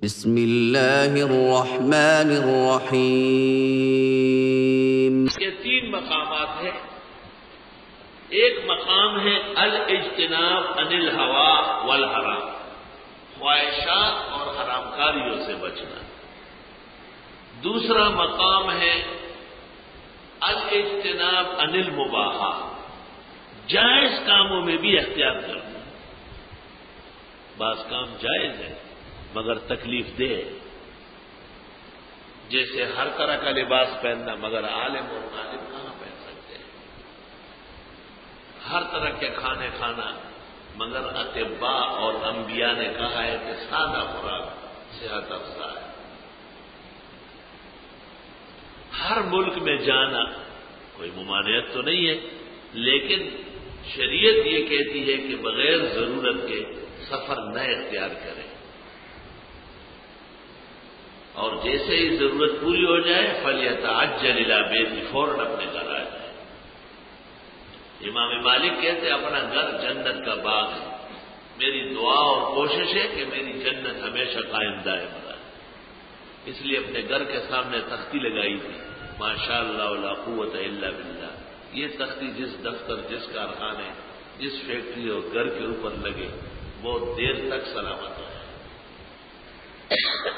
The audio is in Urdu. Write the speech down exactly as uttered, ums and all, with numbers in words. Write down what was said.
بسم اللہ الرحمن الرحیم۔ اس کے تین مقامات ہیں۔ ایک مقام ہے الاجتناب عن الہوا والحرام، خواہشات اور حرام کاریوں سے بچنا۔ دوسرا مقام ہے الاجتناب عن المباحات، جائز کاموں میں بھی احتیاط کرنا۔ بعض کام جائز ہے مگر تکلیف دہ، جیسے ہر طرح کا لباس پہننا، مگر عالم اور عالم کہاں پہن سکتے ہیں؟ ہر طرح کے کھانے کھانا، مگر اطباء اور انبیاء نے کہا ہے کہ سادہ خوراک صحت افزا ہے۔ ہر ملک میں جانا کوئی ممانعت تو نہیں ہے، لیکن شریعت یہ کہتی ہے کہ بغیر ضرورت کے سفر نہ اختیار کریں، اور جیسے ہی ضرورت پوری ہو جائے فَلْيَتَعَجَّلْ إِلَىٰ بَيْتِهِ، فوراً اپنے گھر آ جائے۔ امام مالک کہتے اپنا گھر جنت کا باغ ہے، میری دعا اور کوشش ہے کہ میری جنت ہمیشہ قائم دائم رہے، اس لیے اپنے گھر کے سامنے تختی لگائی تھی، ماشاء اللہ لا قوت الا باللہ۔ یہ تختی جس دفتر، جس کارخانے، جس فیکٹری اور گھر کے اوپر لگے، بہت دیر تک سلامت رہے۔